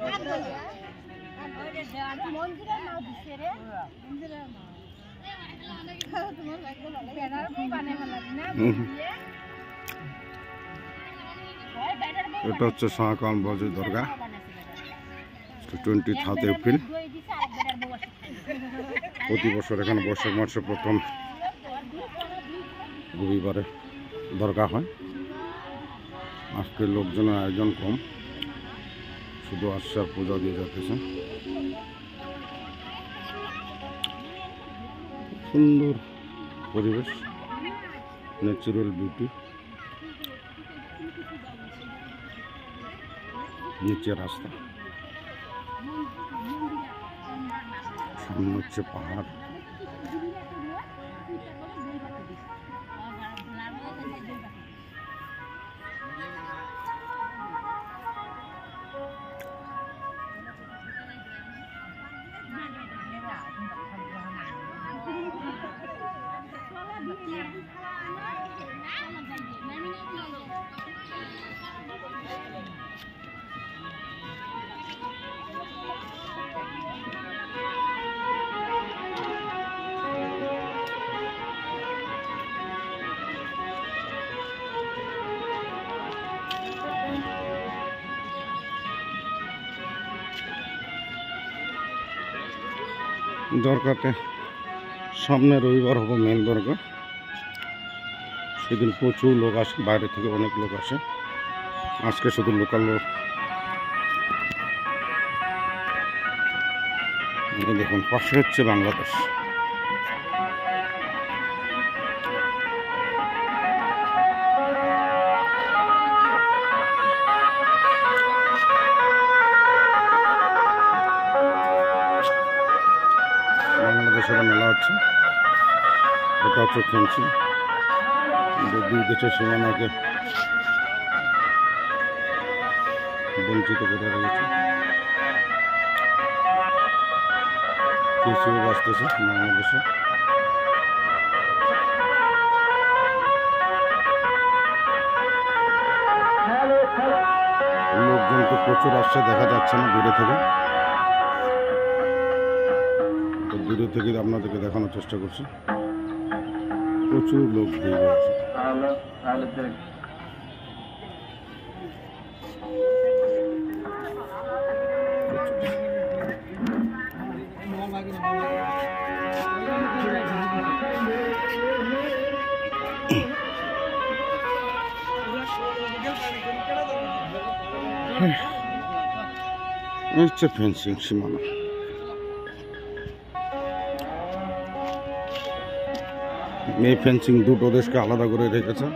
এটা হচ্ছে শাহকান বাজু দরগা, 20 এপ্রিল। প্রতি বছর এখানে বৈশাখ মাসে প্রথম রবিবারে দরগা হয়। আজকে লোকজনের আয়োজন কম, শুধু আশ্বাস পূজা দিয়ে যাতেছে। সুন্দর পরিবেশ, ন্যাচারাল বিউটি। নিচে রাস্তা, সামনে হচ্ছে পাহাড়। দরগাতে সামনে রবিবার হবে মেন দরগা। সেদিন প্রচুর লোক আসে, বাইরে থেকে অনেক লোক আসে। আজকে শুধু লোকাল লোক। দেখুন পাশে হচ্ছে বাংলাদেশ। বাংলাদেশের মেলা হচ্ছে। এটা হচ্ছে ফেন্সিং, দুই দেশের সীমানাকে বঞ্চিত করে রেখেছে। কৃষিও বাঁচতেছে বাংলাদেশে। লোকজন তো প্রচুর আসছে, দেখা যাচ্ছে না দূরে থেকে। তো দূরে থেকে আপনাদেরকে দেখানোর চেষ্টা করছি। প্রচুর লোক ভিড় হয়েছে। হচ্ছে ফেন্সিং সীমানা। এই ফেন্সিং দুটো দেশকে আলাদা করে রেখেছে।